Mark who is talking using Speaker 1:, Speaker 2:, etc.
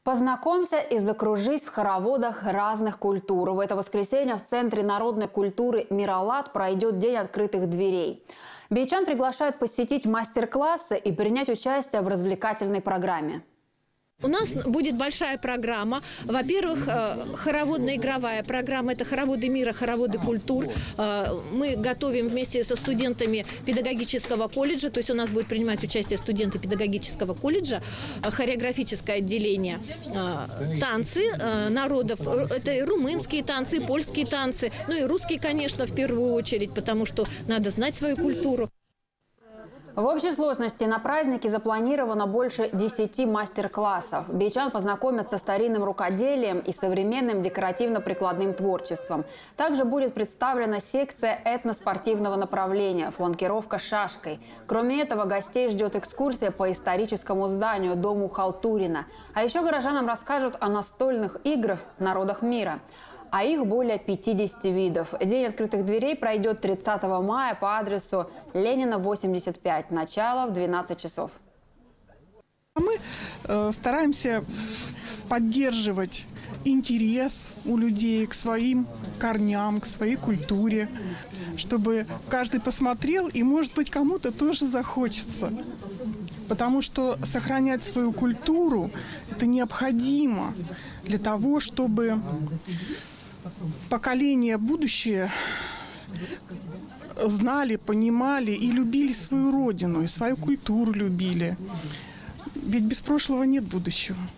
Speaker 1: Познакомься и закружись в хороводах разных культур. В это воскресенье в Центре народной культуры «Миралат» пройдет День открытых дверей. Бейчан приглашают посетить мастер-классы и принять участие в развлекательной программе.
Speaker 2: У нас будет большая программа. Во-первых, хороводно-игровая программа. Это хороводы мира, хороводы культур. Мы готовим вместе со студентами педагогического колледжа. То есть у нас будут принимать участие студенты педагогического колледжа. Хореографическое отделение. Танцы народов. Это и румынские танцы, и польские танцы. Ну и русские, конечно, в первую очередь, потому что надо знать свою культуру.
Speaker 1: В общей сложности на празднике запланировано больше 10 мастер-классов. Бейчан познакомят со старинным рукоделием и современным декоративно-прикладным творчеством. Также будет представлена секция этноспортивного направления «Фланкировка шашкой». Кроме этого, гостей ждет экскурсия по историческому зданию, дому Халтурина. А еще горожанам расскажут о настольных играх народах мира. А их более 50 видов. День открытых дверей пройдет 30 мая по адресу Ленина, 85. Начало в 12 часов.
Speaker 3: Мы стараемся поддерживать интерес у людей к своим корням, к своей культуре, чтобы каждый посмотрел и, может быть, кому-то тоже захочется. Потому что сохранять свою культуру – это необходимо для того, чтобы поколения будущее знали, понимали и любили свою родину, и свою культуру любили. Ведь без прошлого нет будущего.